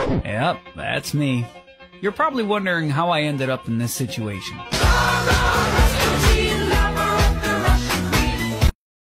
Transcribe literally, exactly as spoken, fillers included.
Yep, that's me. You're probably wondering how I ended up in this situation.